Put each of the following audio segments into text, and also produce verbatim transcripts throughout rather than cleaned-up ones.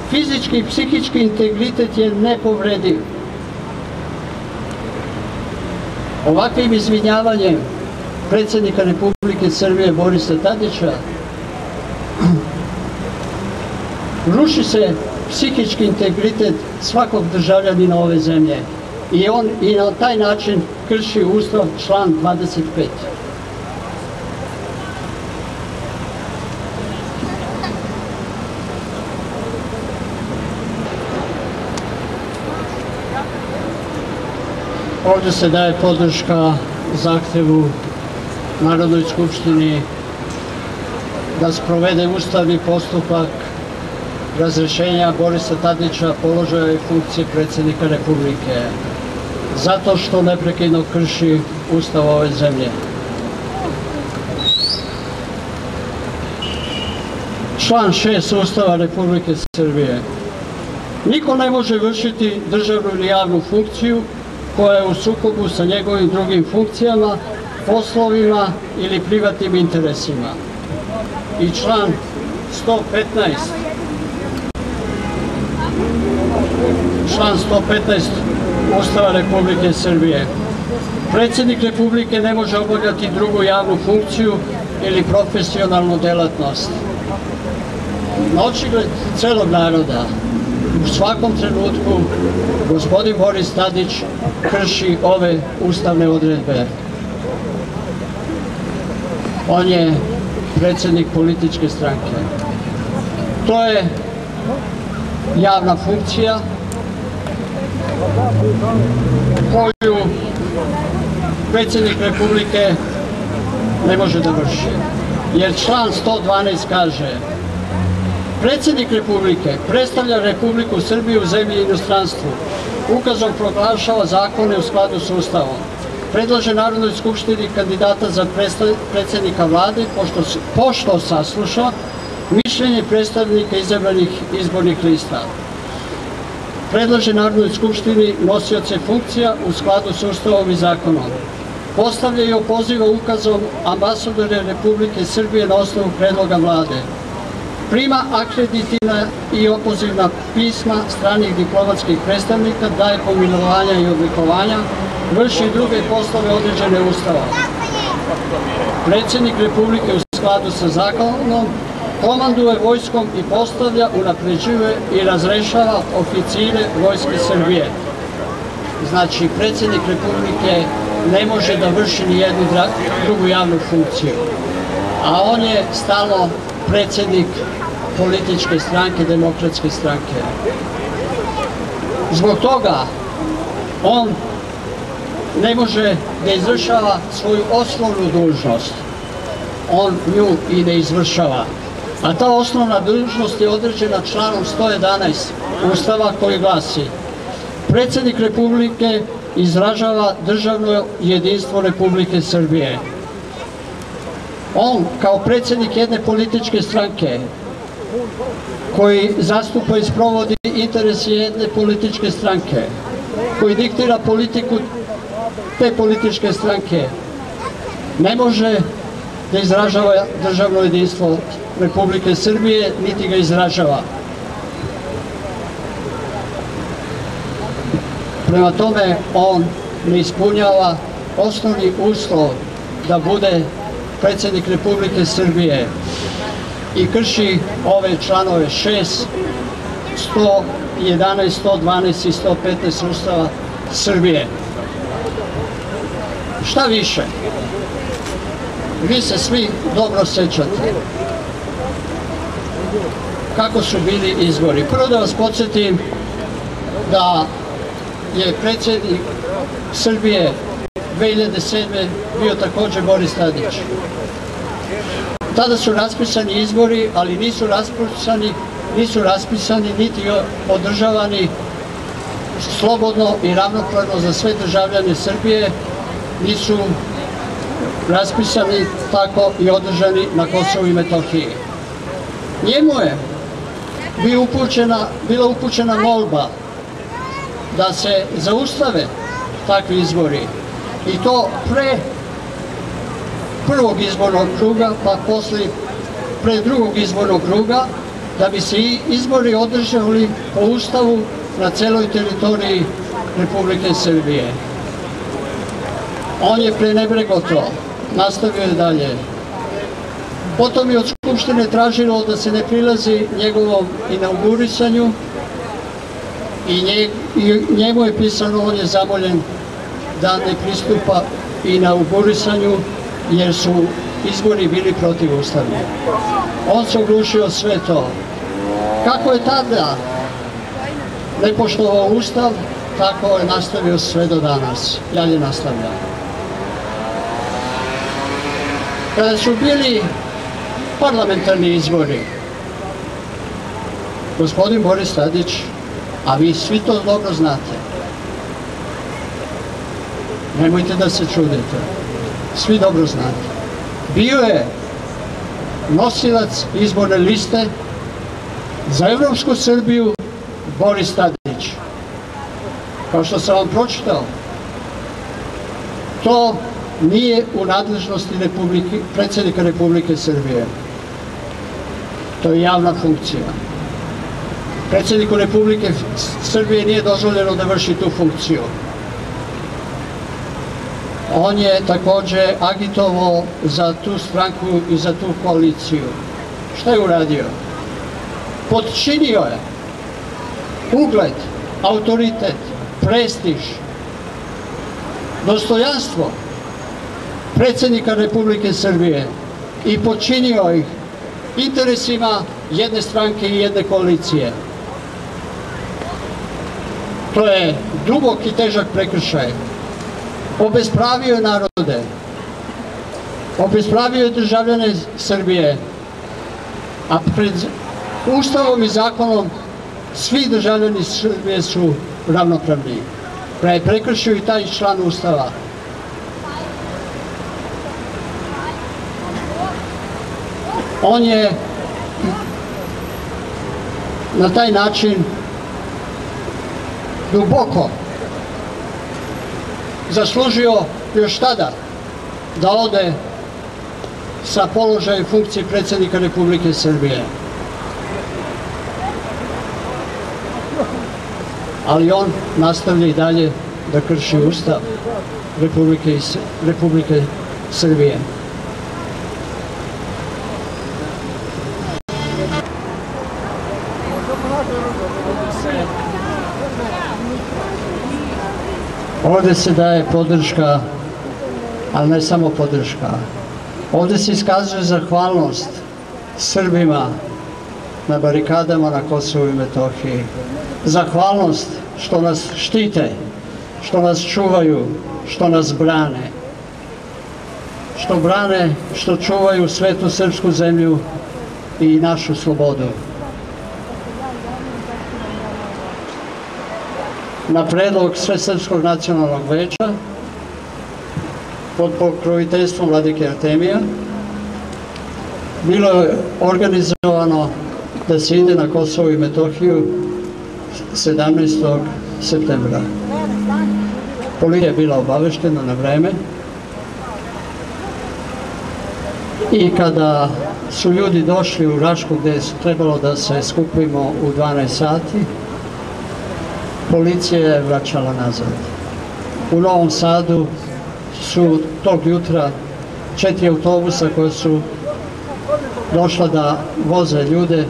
Fizički i psihički integritet je nepovrediv. Ovakvim izvinjavanjem predsjednika Republike Srbije Borisa Tadića ruši se psihički integritet svakog državljanina ove zemlje i on i na taj način krši Ustav, član dvadeset pet. Ovdje se daje podrška zahtevu Narodnoj skupštini da sprovede ustavni postupak razrešenja Borisa Tadića položaja i funkcije predsjednika Republike, zato što neprekidno krši Ustav ove zemlje. Član šest Ustava Republike Srbije. Niko ne može vršiti državnu ili javnu funkciju koja je u sukobu sa njegovim drugim funkcijama, poslovima ili privatnim interesima. I član sto petnaest. Član sto petnaest Ustava Republike Srbije. Predsjednik Republike ne može obavljati drugu javnu funkciju ili profesionalnu delatnost. Na očigled celog naroda, u svakom trenutku, gospodin Boris Tadić krši ove ustavne odredbe. On je predsjednik političke stranke. To je javna funkcija koju predsjednik Republike ne može da vrši. Jer član sto dvanaest kaže: predsjednik Republike predstavlja Republiku Srbiju u zemlji i inostranstvu. Ukazom proglašava zakone u skladu s Ustavom. Predlaže Narodnoj skupštini kandidata za predsjednika vlade pošto sasluša mišljenje predstavnika izabranih izbornih lista. Predlaže Narodnoj skupštini nosioce funkcija u skladu s Ustavom i zakonom. Postavlja i opoziva ukazom ambasadore Republike Srbije na osnovu predloga vlade. Prima akreditivna i opozivna pisma stranih diplomatskih predstavnika, daje pomilovanja i odlikovanja, vrši i druge poslove određene Ustavom. Predsjednik Republike u skladu sa zakonom komanduje vojskom i postavlja, unapređuje i razrešava oficire Vojske Srbije. Znači, predsjednik Republike ne može da vrši ni jednu drugu javnu funkciju, a on je stalno predsjednik političke stranke, Demokratske stranke. Zbog toga on ne može da izvršava svoju osnovnu dužnost. On nju i ne izvršava. A ta osnovna dužnost je određena članom sto jedanaest Ustava koji glasi: predsjednik Republike izražava državno jedinstvo Republike Srbije. On, kao predsjednik jedne političke stranke, koji zastupa i sprovodi interese jedne političke stranke, koji diktira politiku te političke stranke, ne može da izražava državno jedinstvo Republike Srbije, niti ga izražava. Prema tome, on ne ispunjava osnovni uslov da bude predsjednik Republike Srbije i krši ove članove šest, sto jedanaest, sto dvanaest i sto petnaest Ustava Srbije. Šta više, vi se svi dobro sećate kako su bili izbori. Prvo da vas podsjetim da je predsjednik Srbije dve hiljade sedme bio također Boris Tadić. Tada su raspisani izbori, ali nisu raspisani, nisu raspisani niti održavani slobodno i ravnopravno za sve državljane Srbije, nisu raspisani tako i održani na Kosovu i Metohiji. Njemu je bila upućena molba da se zaustave takvi izbori, i to pre prvog izbornog kruga, pa posle pre drugog izbornog kruga, da bi se izbori održali po Ustavu na celoj teritoriji Republike Srbije. On je prenebregao to, nastavio je dalje. Potom je od Skupštine tražilo da se ne prilazi njegovom inaugurisanju i njemu je pisano, on je zamoljen da ne pristupa inaugurisanju jer su izbori bili protivustavni. On se oglušio sve to. Kako je tada ne poštovao Ustav, tako je nastavio sve do danas. Dalje nastavlja. Kada su bili parlamentarni izbori, gospodin Boris Tadić, a vi svi to dobro znate, nemojte da se čudite, svi dobro znate, bio je nosilac izborne liste za Evropsku Srbiju Boris Tadić. Kao što sam vam pročitao, to nije u nadležnosti predsjednika Republike Srbije. To je javna funkcija. Predsjedniku Republike Srbije nije dozvoljeno da vrši tu funkciju. On je također agitovao za tu stranku i za tu koaliciju. Šta je uradio? Potčinio je ugled, autoritet, prestiž, dostojanstvo predsjednika Republike Srbije i počinio ih interesima jedne stranke i jedne koalicije. To je dubok i težak prekršaj. Obespravio je narode, obespravio je državljane Srbije, a pred Ustavom i zakonom svi državljani Srbije su ravnopravni. Prekršio i taj član Ustava. On je na taj način duboko zaslužio još tada da ode sa položaja funkcije predsjednika Republike Srbije. Ali on nastavlja i dalje da krši Ustav Republike Srbije. Ovdje se daje podrška, ali ne samo podrška. Ovdje se iskazuje zahvalnost Srbima na barikadama na Kosovu i Metohiji. Zahvalnost što nas štite, što nas čuvaju, što nas brane. Što brane, što čuvaju svetu srpsku zemlju i našu slobodu. Na predlog Svesrpskog nacionalnog veća pod pokroviteljstvom vladike Artemija bilo je organizovano da se ide na Kosovo i Metohiju sedamnaestog septembra. Policija je bila obaveštena na vreme i kada su ljudi došli u Rašku gdje je trebalo da se skupimo u dvanaest sati, policija je vraćala nazad. U Novom Sadu su tog jutra četiri autobusa koje su došla da voze ljude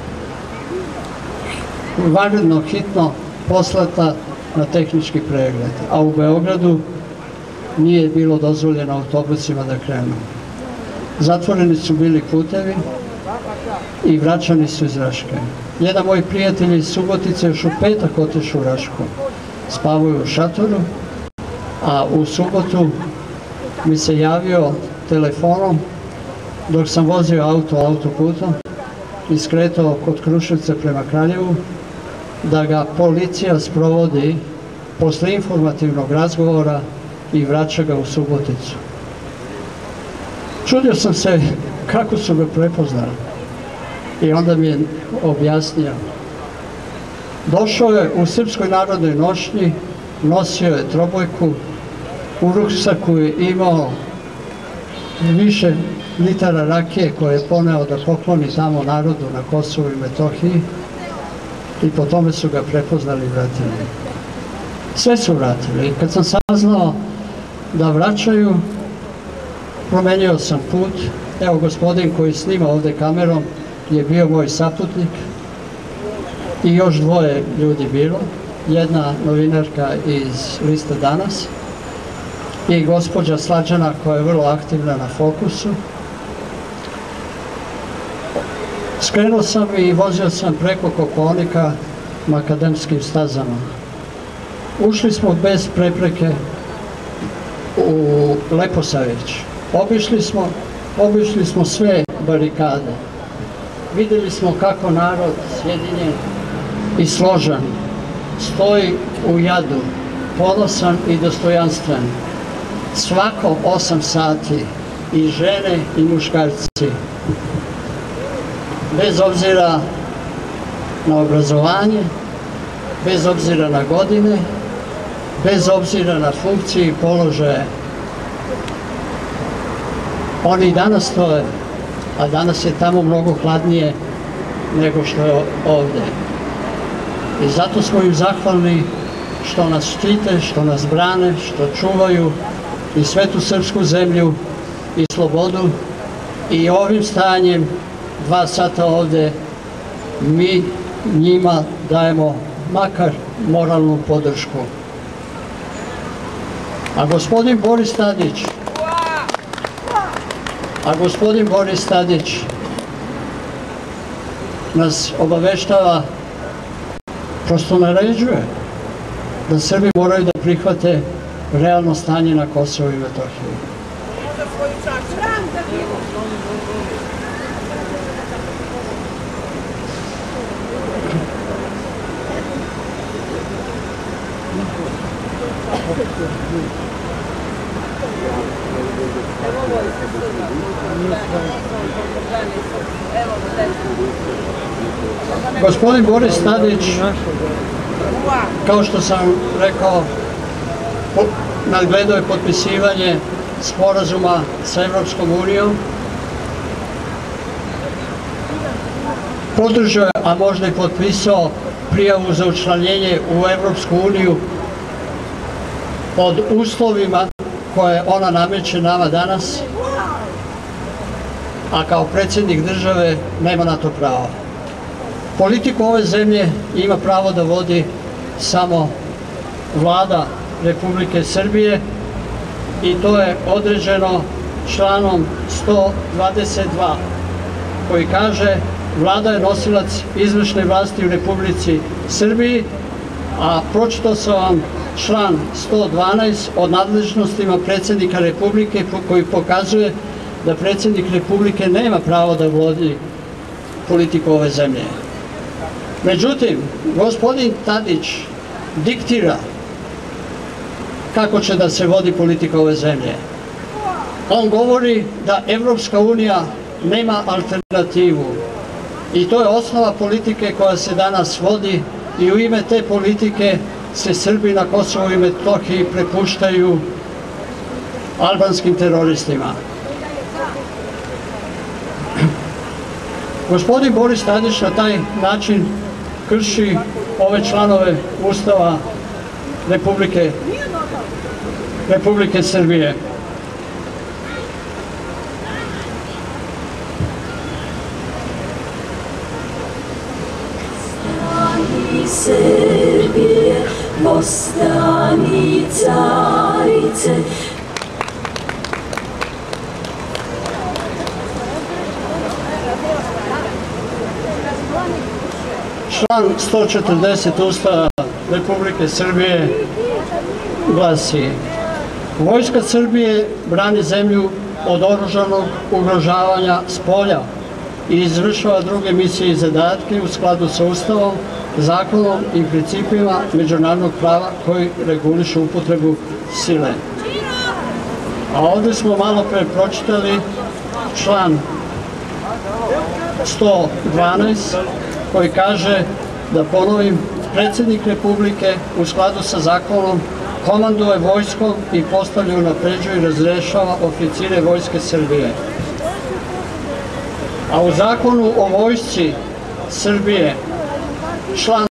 vanredno, hitno poslata na tehnički pregled, a u Beogradu nije bilo dozvoljeno autobusima da krenu. Zatvoreni su bili putevi i vraćani su iz Raške. Jedan moj prijatelj iz Subotice još u petak otišao u Rašku. Spavaju u šatoru, a u subotu mi se javio telefonom dok sam vozio auto autoputom i skretao kod Kruševca prema Kraljevu da ga policija sprovodi posle informativnog razgovora i vraća ga u Suboticu. Čudio sam se kako su ga prepoznali i onda mi je objasnio. Došao je u Srpskoj narodnoj nošnji, nosio je trobojku, u ruksaku je imao više litara rakije koje je poneo da pokloni tamo narodu na Kosovu i Metohiji i po tome su ga prepoznali i vratili. Sve su vratili i kad sam saznao da vraćaju, promenio sam put. Evo, gospodin koji snima ovde kamerom je bio moj saputnik i još dvoje ljudi bilo, jedna novinarka iz lista Danas i gospođa Slađana koja je vrlo aktivna na Fokusu. Skrenuo sam i vozio sam preko Kopaonika makadamskim stazama. Ušli smo bez prepreke u Leposavić. Obišli smo, obišli smo sve barikade. Videli smo kako narod sjedinjen i složan stoji u jadu, ponosan i dostojanstven. Svako osam sati i žene i muškarci. Bez obzira na obrazovanje, bez obzira na godine, bez obzira na funkcije i položaje. Oni i danas stoje, a danas je tamo mnogo hladnije nego što je ovde. I zato smo im zahvalni što nas štite, što nas brane, što čuvaju i svetu srpsku zemlju i slobodu. I ovim stanjem, dva sata ovde, mi njima dajemo makar moralnu podršku. A gospodin Boris Tadić, a gospodin Boris Tadić nas obaveštava, prosto naređuje da Srbi moraju da prihvate realno stanje na Kosovu i Metohiji. Gospodin Boris Tadić, kao što sam rekao, nadgledao je potpisivanje sporazuma sa Evropskom unijom, podržao je, a možda i potpisao prijavu za učlanjenje u Evropsku uniju pod uslovima koje ona nameće nama danas, a kao predsjednik države nema na to pravo. Politiku ove zemlje ima pravo da vodi samo vlada Republike Srbije i to je određeno članom sto dvadeset dva koji kaže: vlada je nosilac izvršne vlasti u Republici Srbiji, a pročitao sam vam član sto dvanaest o nadležnostima predsjednika Republike koji pokazuje da predsjednik Republike nema pravo da vodi politiku ove zemlje. Međutim, gospodin Tadić diktira kako će da se vodi politika ove zemlje. On govori da Evropska unija nema alternativu i to je osnova politike koja se danas vodi i u ime te politike se Srbi na Kosovu i Metohiji prepuštaju albanskim teroristima. Gospodin Boris Tadić na taj način krši ove članove Ustava Republike, Republike Srbije. Srbije, postani carice. Član sto četrdeset Ustava Republike Srbije glasi: Vojska Srbije brani zemlju od oružanog ugrožavanja spolja i izvršava druge misije i zadatke u skladu sa Ustavom, zakonom i principima međunarodnog prava koji regulišu upotrebu sile. A ovdje smo malo pre pročitali član sto dvanaest koji kaže, da ponovim, predsjednik Republike u skladu sa zakonom komanduje vojskom i postavlja, unapređuje i razrešava oficire Vojske Srbije. A u zakonu o vojsci Srbije član